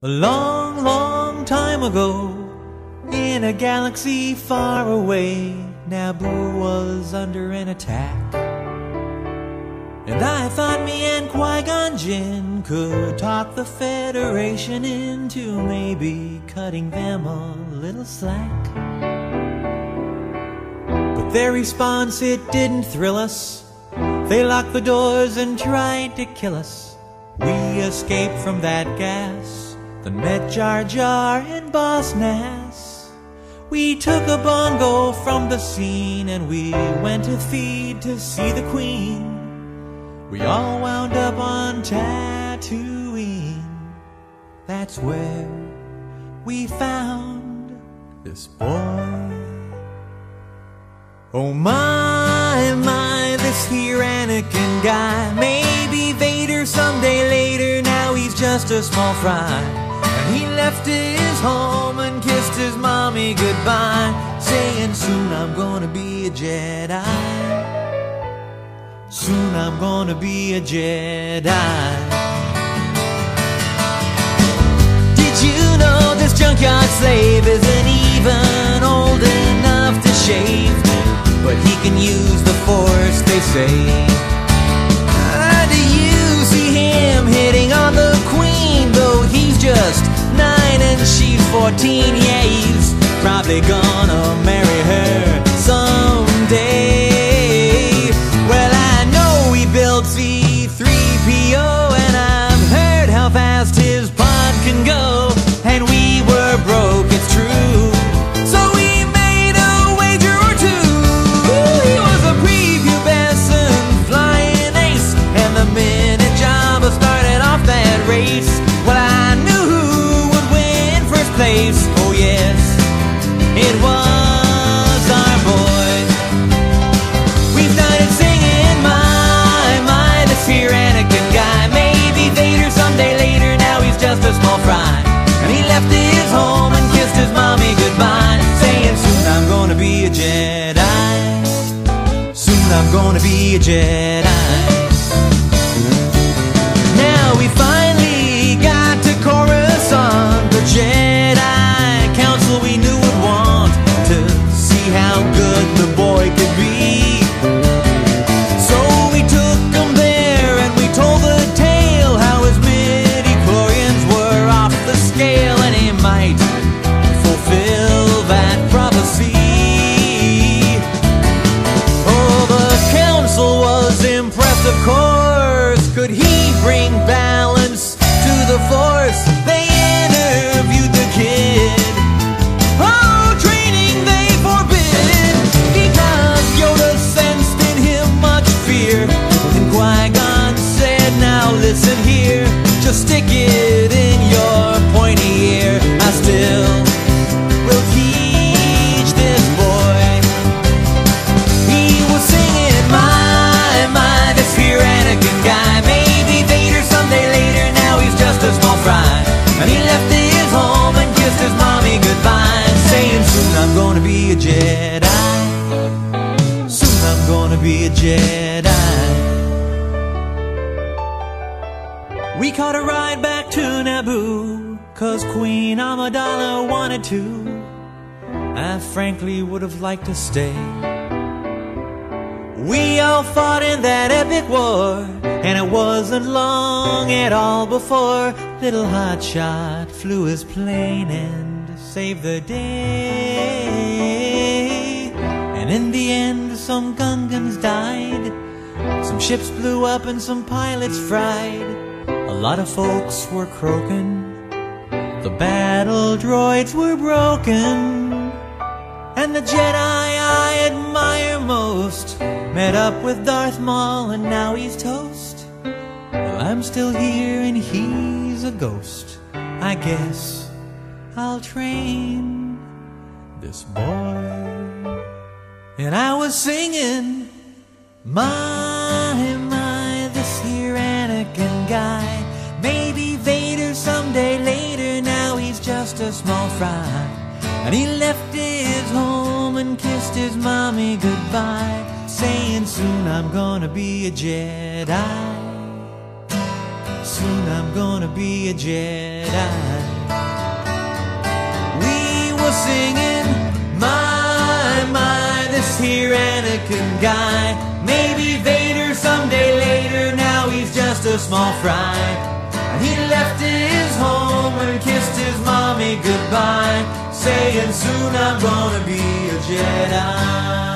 A long, long time ago, in a galaxy far away, Naboo was under an attack. And I thought me and Qui-Gon Jinn could talk the Federation into maybe cutting them a little slack. But their response, it didn't thrill us. They locked the doors and tried to kill us. We escaped from that gas, then met Jar Jar and Boss Nass. We took a bongo from the scene and we went to feed to see the Queen. We all wound up on Tatooine. That's where we found this boy. Oh my, this here Anakin guy. Maybe Vader someday later, now he's just a small fry. And he left his home and kissed his mommy goodbye, saying soon I'm gonna be a Jedi. Soon I'm gonna be a Jedi. Did you know this junkyard slave isn't even old enough to shave? But he can use the Force, they say. Do you see him hitting on the Queen? Though he's just 9 and she's 14. Yeah, he's probably gonna marry her someday. Well, I know he built C-3PO, and I've heard how fast his pod can go. And we were broke, it's true, so we made a wager or two. He was a prepubescent flying ace, and the minute Jabba started off that race, well, I knew who would win first place. Oh yes, it was our boy. We started singing, my, this here Anakin guy. Maybe Vader someday later, now he's just a small fry. And he left his home and kissed his mommy goodbye, saying soon I'm gonna be a Jedi. Soon I'm gonna be a Jedi. Now we finally got to Coruscant, the Jedi Council we knew would want to see how good the boy could be. So we took him there and we told the tale, how his midi-chlorians were off the scale, and he might fulfill that prophecy. Oh, the council was impressed, of course. Could he bring balance to the Force? They interviewed the kid. Oh, training they forbid, because Yoda sensed in him much fear. And Qui-Gon said, now listen here, just stick it in your pointy ear. I still will teach this boy. He was singing, my, this here Anakin guy. Maybe Vader someday later, now he's just a small fry. And he left his home and kissed his mommy goodbye, saying soon I'm gonna be a Jedi. Soon I'm gonna be a Jedi. We caught a ride back to Naboo, 'cause Queen Amidala wanted to. I frankly would have liked to stay. We all fought in that epic war, and it wasn't long at all before little hotshot flew his plane and saved the day. And in the end, some Gungans died, some ships blew up and some pilots fried. A lot of folks were croaking, the battle droids were broken, and the Jedi I admire most met up with Darth Maul and now he's toast. Well, I'm still here and he's a ghost. I guess I'll train this boy. And I was singing, my, this here Anakin guy. Maybe Vader someday later, now he's just a small fry. And he left his home and kissed his mommy goodbye, saying soon I'm gonna be a Jedi. Soon I'm gonna be a Jedi. singing, my, this here Anakin guy. Maybe Vader someday later, now he's just a small fry. He left his home and kissed his mommy goodbye, saying soon I'm gonna be a Jedi.